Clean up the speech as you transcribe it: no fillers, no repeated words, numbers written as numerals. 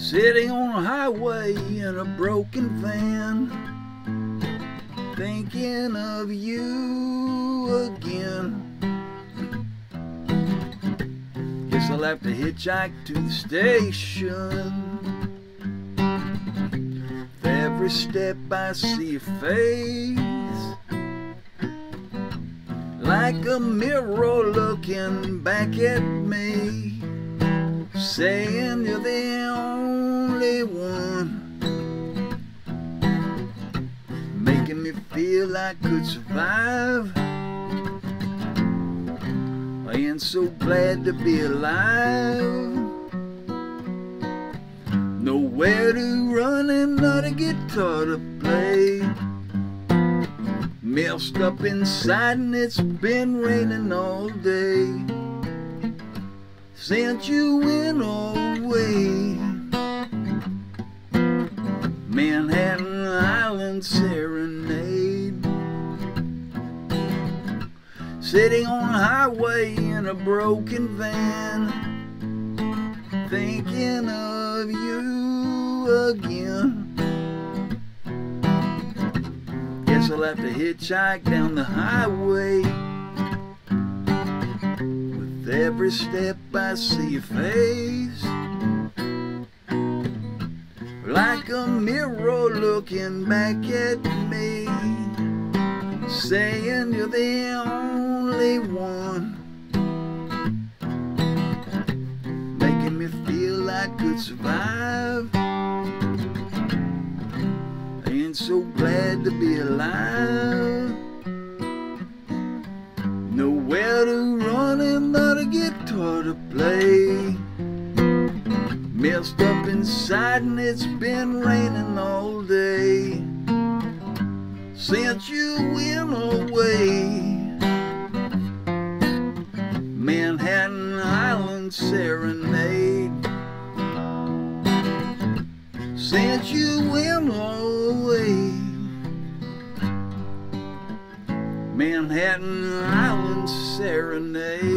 Sitting on a highway in a broken van, thinking of you again. Guess I'll have to hitchhike to the station. With every step I see your face, like a mirror looking back at me, saying you're the only one, making me feel I could survive. I am so glad to be alive. Nowhere to run and not a guitar to play. Messed up inside and it's been raining all day since you went away. Manhattan Island Serenade. Sitting on a highway in a broken van, thinking of you again. Guess I'll have to hitchhike down the highway. With every step I see your face, like a mirror looking back at me, saying you're the only one, making me feel I could survive. I ain't so glad to be alive. Nowhere to run and not a guitar to play. Messed up inside and it's been raining all day since you went away. Manhattan Island Serenade. Since you went away. Manhattan Island Serenade.